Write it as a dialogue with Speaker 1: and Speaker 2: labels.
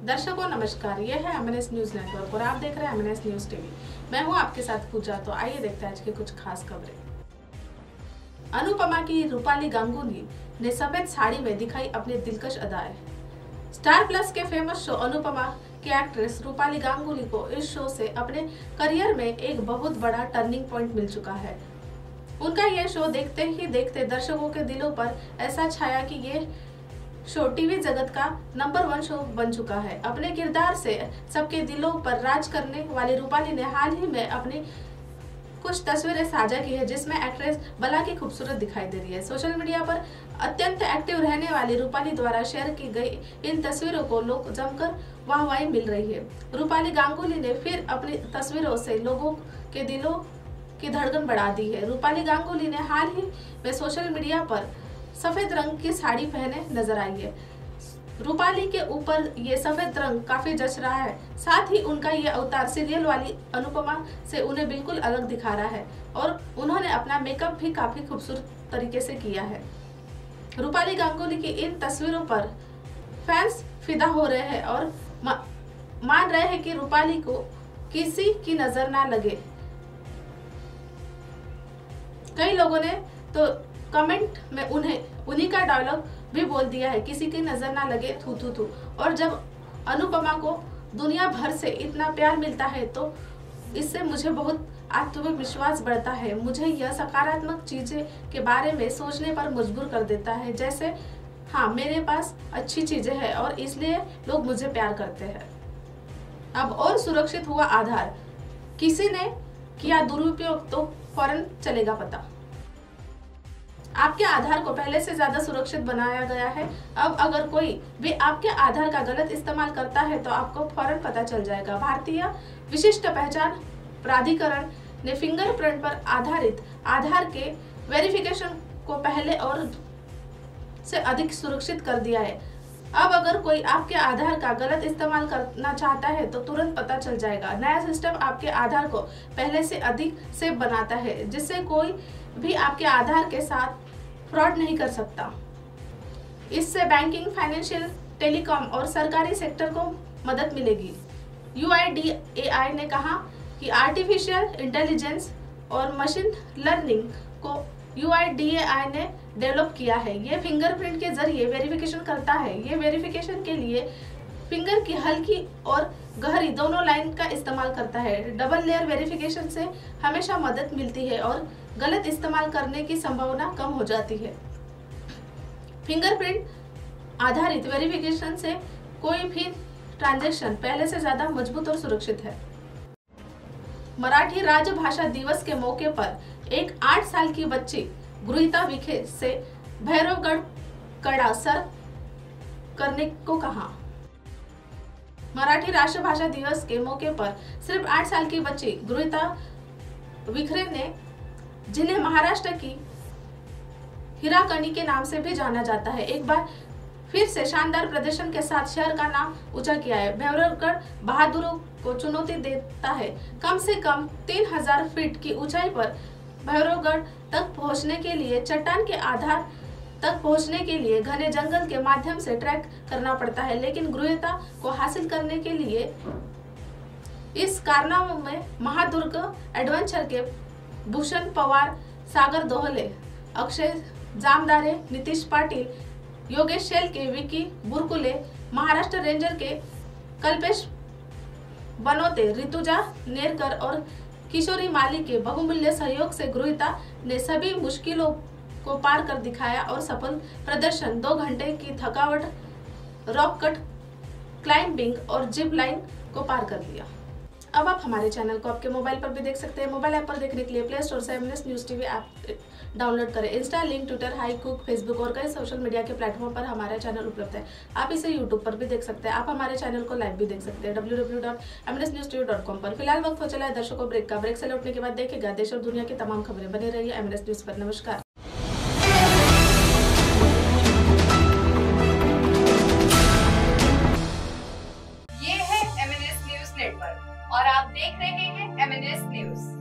Speaker 1: दर्शकों नमस्कार, ये है एमएनएस न्यूज नेटवर्क और आप देख रहे हैं एमएनएस न्यूज टीवी। मैं हूं आपके साथ पूजा। तो आइए देखते हैं आज की कुछ खास खबरें। अनुपमा की रूपाली गांगुली ने सफेद साड़ी में दिखाई अपनी दिलकश अदाएं। स्टार प्लस के फेमस शो अनुपमा की एक्ट्रेस रूपाली गांगुली को इस शो से अपने करियर में एक बहुत बड़ा टर्निंग पॉइंट मिल चुका है। उनका यह शो देखते ही देखते दर्शकों के दिलों पर ऐसा छाया कि ये शो टीवी जगत का नंबर 1 शो बन चुका है। अपने किरदार से सबके दिलों पर राज करने वाली रूपाली ने हाल ही में अपनी कुछ तस्वीरें साझा की है, जिसमें एक्ट्रेस भला की खूबसूरत दिखाई दे रही है। सोशल मीडिया पर अत्यंत एक्टिव रहने वाली रूपाली द्वारा शेयर की गई इन तस्वीरों को लोग जमकर वाहवाही मिल रही है। रूपाली गांगुली ने फिर अपनी तस्वीरों से लोगों के दिलों की धड़कन बढ़ा दी है। रूपाली गांगुली ने हाल ही में सोशल मीडिया पर सफेद रंग की साड़ी पहने नजर आई है। रूपाली के ऊपर ये सफेद रंग काफी जच रहा है। साथ ही उनका ये अवतार सीरियल वाली अनुपमा से उन्हें बिल्कुल अलग दिखा रहा है और उन्होंने अपना मेकअप भी काफी खूबसूरत तरीके से किया है। रूपाली गांगुली की इन तस्वीरों पर फैंस फिदा हो रहे हैं और मान रहे हैं कि रूपाली को किसी की नजर ना लगे। कई लोगों ने तो कमेंट में उन्हीं का डायलॉग भी बोल दिया है, किसी की नजर ना लगे थू थू थू। और जब अनुपमा को दुनिया भर से इतना प्यार मिलता है तो इससे मुझे बहुत आत्मविश्वास बढ़ता है। मुझे यह सकारात्मक चीजें के बारे में सोचने पर मजबूर कर देता है, जैसे हाँ मेरे पास अच्छी चीजें हैं और इसलिए लोग मुझे प्यार करते हैं। अब और सुरक्षित हुआ आधार, किसी ने किया दुरुपयोग तो फौरन चलेगा पता। आपके आधार को पहले से ज्यादा सुरक्षित बनाया गया है। अब अगर कोई भी आपके आधार का गलत इस्तेमाल करता है तो आपको फौरन पता चल जाएगा। भारतीय विशिष्ट पहचान प्राधिकरण ने फिंगरप्रिंट पर आधारित आधार के वेरिफिकेशन को पहले और से अधिक सुरक्षित कर दिया है। अब अगर कोई आपके आधार का गलत इस्तेमाल करना चाहता है तो तुरंत पता चल जाएगा। नया सिस्टम आपके आधार को पहले से अधिक सेफ बनाता है, जिससे कोई भी आपके आधार के साथ फ्रॉड नहीं कर सकता। इससे बैंकिंग, फाइनेंशियल, टेलीकॉम और सरकारी सेक्टर को मदद मिलेगी। UIDAI ने कहा कि आर्टिफिशियल इंटेलिजेंस और मशीन लर्निंग को UIDAI ने डेवलप किया है। ये फिंगरप्रिंट के जरिए वेरिफिकेशन करता है। ये वेरिफिकेशन के लिए फिंगर की हल्की और गहरी दोनों लाइन का इस्तेमाल करता है। डबल लेयर वेरिफिकेशन से हमेशा मदद मिलती है और गलत इस्तेमाल करने की संभावना कम हो जाती है। फिंगरप्रिंट आधारित वेरिफिकेशन से कोई भी ट्रांजैक्शन पहले से ज्यादा मजबूत और सुरक्षित है। मराठी राजभाषा दिवस के मौके पर एक 8 साल की बच्ची गृहीता विखे से भैरवगढ़ कड़ा सर करने को कहा। मराठी राष्ट्रभाषा दिवस के मौके पर सिर्फ 8 साल की बच्ची गृहीता विखरे ने, जिन्हें महाराष्ट्र की हिराकनी के नाम से भी जाना जाता है, एक बार फिर से शानदार प्रदर्शन के साथ शहर का नाम ऊंचा किया है। भैरवगढ़ बहादुरों को चुनौती देता है। कम से कम 3000 फीट की ऊंचाई पर भैरवगढ़ तक पहुंचने के लिए चट्टान के आधार तक पहुंचने के लिए घने जंगल के माध्यम से ट्रैक करना पड़ता है, लेकिन गृहीता को हासिल करने के लिए इस कारनामे में महादुर्ग एडवेंचर के भूषण पवार, सागर दोहले, अक्षय जामदारे, नीतीश पाटिल, योगेश शेलके, विकी बुरकुले, महाराष्ट्र रेंजर के कल्पेश बनोते, ऋतुजा नेरकर और किशोरी माली के बहुमूल्य सहयोग से गृहीता ने सभी मुश्किलों को पार कर दिखाया और सफल प्रदर्शन 2 घंटे की थकावट, रॉक कट, क्लाइंबिंग और जिप लाइन को पार कर लिया। अब आप हमारे चैनल को आपके मोबाइल पर भी देख सकते हैं। मोबाइल ऐप पर देखने के लिए प्ले स्टोर से MNS news TV app download करें। इंस्टा, लिंक, ट्विटर, हाई कुक, फेसबुक और कई सोशल मीडिया के प्लेटफॉर्म पर हमारा चैनल उपलब्ध है। आप इसे यूट्यूब पर भी देख सकते हैं। आप हमारे चैनल को लाइव भी देख सकते हैं www.mnsnewstv.com पर। फिलहाल वक्त हो चला है दर्शकों ब्रेक का। ब्रेक से लौटने के बाद देखेगा देश और दुनिया की तमाम खबरें। बने रहिए एमएनएस न्यूज पर। नमस्कार।
Speaker 2: ये है एमएनएस न्यूज नेटवर्क और आप देख रहे हैं एमएनएस न्यूज।